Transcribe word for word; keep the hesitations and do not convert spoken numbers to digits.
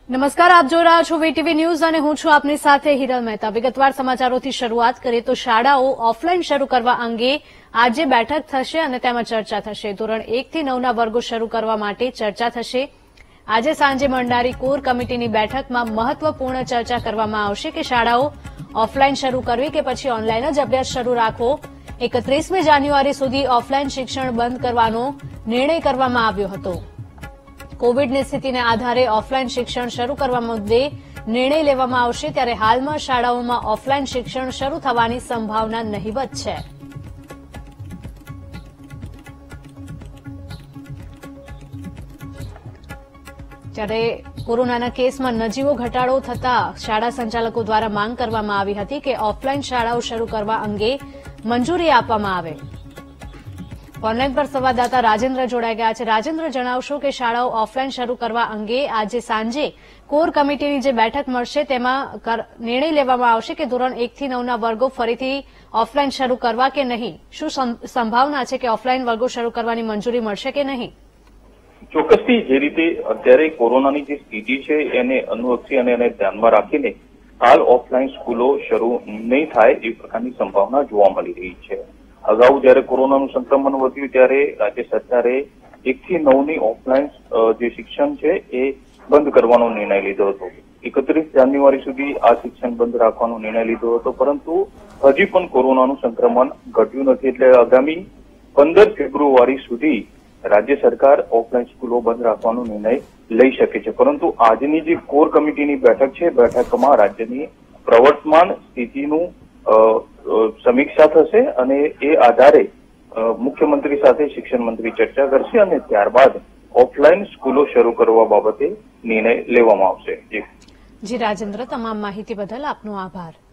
નમસ્કાર, આપ જોઈ રહ્યા છો વીટીવી ન્યૂઝ અને હું છું આપની સાથે હિરલ મહેતા। વિગતવાર સમાચારોથી શરૂઆત કરીએ તો શાળાઓ ઓફલાઈન શરૂ કરવા અંગે આજે બેઠક થશે અને તેમાં ચર્ચા થશે। ધોરણ એક થી નવ ના વર્ગો શરૂ કરવા માટે ચર્ચા થશે। આજે સાંજે મળનારી કોર કમિટીની બેઠકમાં મહત્વપૂર્ણ ચર્ચા કરવામાં આવશે કે શાળાઓ ઓફલાઈન શરૂ કરવી કે પછી ઓનલાઈન જ અભ્યાસ શરૂ રાખવો। એકત્રીસમી જાન્યુઆરી સુધી ઓફલાઈન શિક્ષણ બંધ કરવાનો નિર્ણય કરવામાં આવ્યો હતો। કોવિડની સ્થિતિને આધારે ઓફલાઈન શિક્ષણ શરૂ કરવા મુદ્દે નિર્ણય લેવામાં આવશે, ત્યારે હાલમાં શાળાઓમાં ઓફલાઈન શિક્ષણ શરૂ થવાની સંભાવના નહિવત છે। ત્યારે કોરોનાના કેસમાં નજીવો ઘટાડો થતા શાળા સંચાલકો દ્વારા માંગ કરવામાં આવી હતી કે ઓફલાઈન શાળાઓ શરૂ કરવા અંગે મંજૂરી આપવામાં આવે। ઓનલાઈન પર સંવાદદાતા રાજેન્દ્ર જોડાઈ ગયા છે। રાજેન્દ્ર, જણાવશો કે શાળાઓ ઓફલાઈન શરૂ કરવા અંગે આજે સાંજે કોર કમિટીની જે બેઠક મળશે તેમાં નિર્ણય લેવામાં આવશે કે ધોરણ એક થી નવ ના વર્ગો ફરીથી ઓફલાઈન શરૂ કરવા કે નહીં। શું સંભાવના છે કે ઓફલાઈન વર્ગો શરૂ કરવાની મંજૂરી મળશે કે નહીં? ચોક્કસથી જે રીતે અત્યારે કોરોનાની જે સ્થિતિ છે એને અનુલક્ષી અને એને ધ્યાનમાં રાખીને હાલ ઓફલાઈન સ્કૂલો શરૂ નહીં થાય એ પ્રકારની સંભાવના જોવા મળી રહી છે। અગાઉ જયારે કોરોનાનું સંક્રમણ વધ્યું ત્યારે રાજ્ય સરકારે એક થી નવ ની ઓફલાઈન જે શિક્ષણ છે એ બંધ કરવાનો નિર્ણય લીધો હતો। એકત્રીસ જાન્યુઆરી સુધી આ શિક્ષણ બંધ રાખવાનો નિર્ણય લીધો હતો, પરંતુ હજી પણ કોરોનાનું સંક્રમણ ઘટ્યું નથી, એટલે આગામી પંદર ફેબ્રુઆરી સુધી રાજ્ય સરકાર ઓફલાઈન સ્કૂલો બંધ રાખવાનો નિર્ણય લઈ શકે છે। પરંતુ આજની જે કોર કમિટીની બેઠક છે, બેઠકમાં રાજ્યની પ્રવર્તમાન સ્થિતિનું સમીક્ષા થશે અને એ આધારે મુખ્યમંત્રી સાથે શિક્ષણ મંત્રી ચર્ચા કરશે અને ત્યારબાદ ઓફલાઈન સ્કૂલો શરૂ કરવા બાબતે નિર્ણય લેવામાં આવશે। જી રાજેન્દ્ર, તમામ માહિતી બદલ આપનો આભાર।